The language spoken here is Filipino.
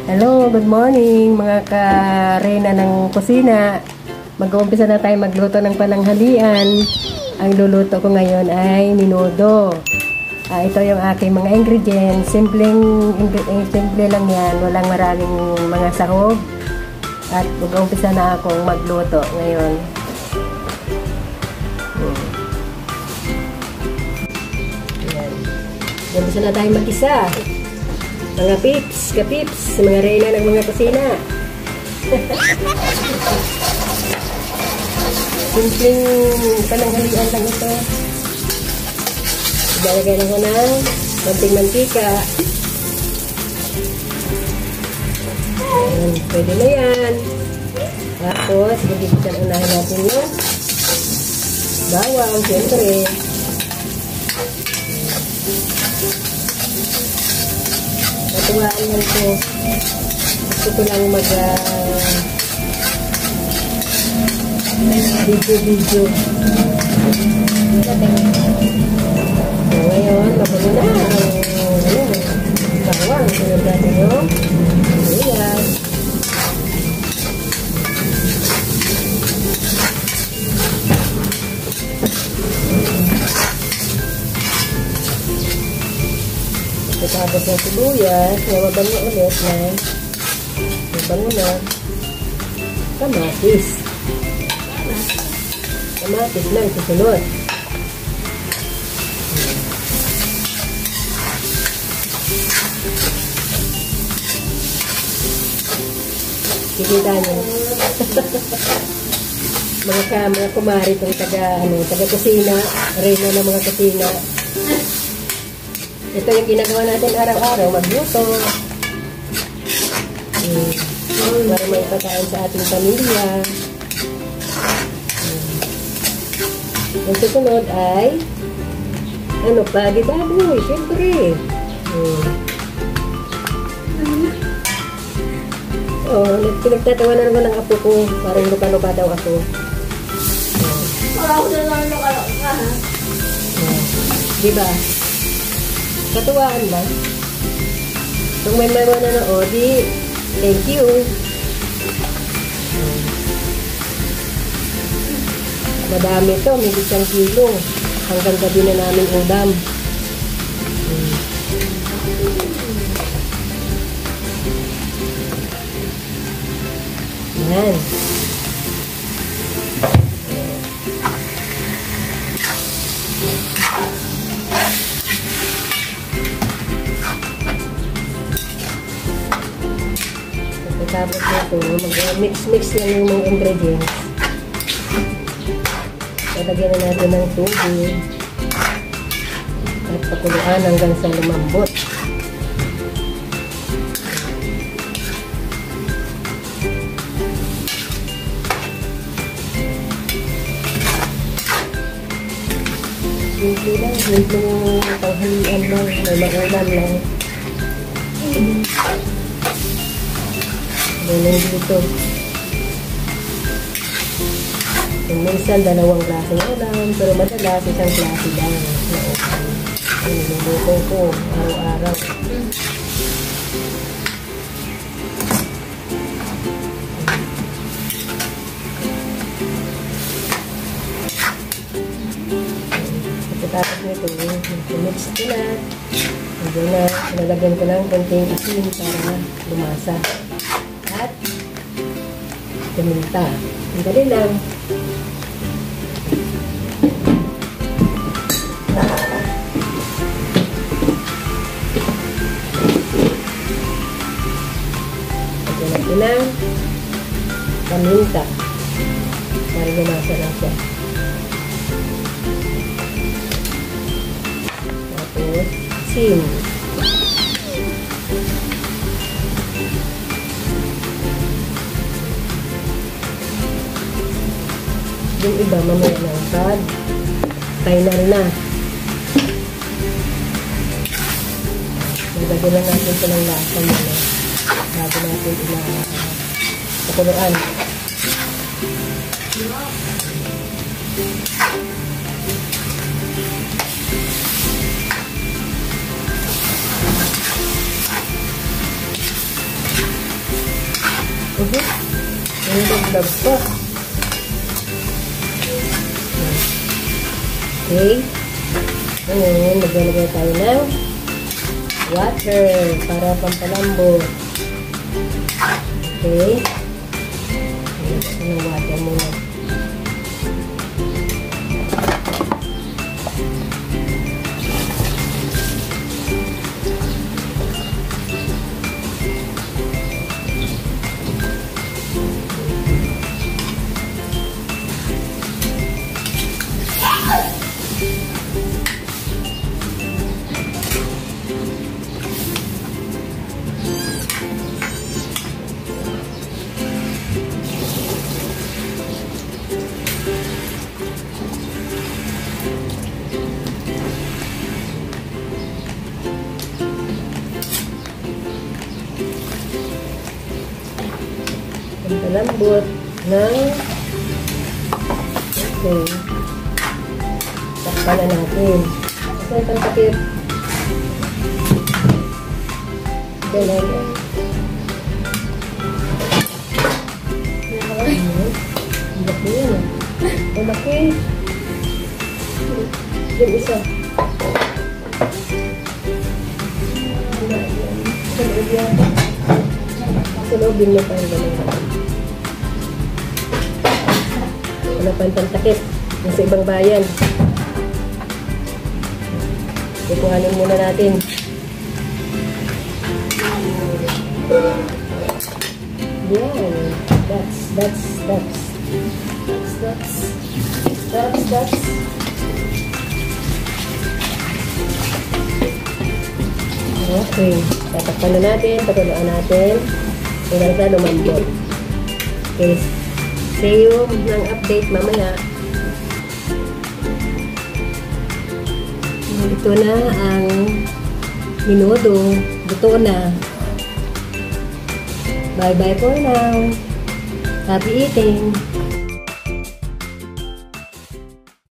Hello, good morning mga karena ng kusina. Mag-uumpisa na tayo magluto ng pananghalian. Ang luluto ko ngayon ay menudo. Ito yung aking mga ingredients. Simple lang yan. Walang maraming mga sahog. At mag-uumpisa na akong magluto ngayon. Mag-uumpisa na tayo mag-isa. Mga pips, kapips, mga reyna ng mga kusina. Simpleng pananghalian lang ito. Ilalagay lang ko ng konting mantika. Ayan, pwede na yan. Tapos, unahin natin yung bawang, siyempre. Natuwaan lang ko. Gusto ko lang video. So, ngayon, mabago na ang bawang. Sunod natin yung ayan. Tapos ng sibuyas, mabango ulit na mabango na kamatis lang susunod. Kikita nyo mga kumari itong taga kusina, reyna ng mga kusina. Ito yung ginagawa natin araw-araw, magluto. Para may pagkain sa ating pamilya. Ang susunod ay baboy, siyempre. Pinagtatawa na naman ng apo ko. Parang luka-luka daw ako. Wala ako na lang luka-luka, ha? Diba? Katuwaan ba? Kung may manonood, thank you. Madami ito, may 1 kilo. Hanggang gabi na namin udam. Yan. Tapos nito, mag-mix lang yung mga ingredients. Lalagyan na natin ng tubig at pakuluan hanggang sa lumambot. Simple lang, simple yung panghalian lang, may magulam lang. Ganun dito. Kung minsan, 2 klaseng ulam, pero madalas, 1 klase lang. Ang niluto ko, araw-araw. Pagkatapos nito, mix ko na. Hanggang na, nalagyan ko ng konting asin para lumasa. At paminta. Ang dali lang. Lagyan natin ng paminta para lumasa lang siya. Tapos asin. Yung iba, mamaya lang pag final na. Nagagawin lang natin ito ng lasa muna bago natin pakuluan. Ang dagdag pa. Okay. Ngayon, maglalagay tayo ng water para pampalambot. Okay. Ano water muna. Pampalambot ng okay. Takpan na natin. Saan pang takip? Ganyan. Ang laki yan ah. Ang laki. Yung isa. Sa loob yan. Sa loob din mo pa yung ganyan. Wala pang pantakip. Nasa ibang bayan. Ikuhanin muna natin. Yan. That's. Okay. Tatakpan na natin. Patuloan natin. Hanggang sa lumambot. Okay. See you ng update mamaya. Ito na ang minudo. Luto na. Bye-bye for now. Happy eating!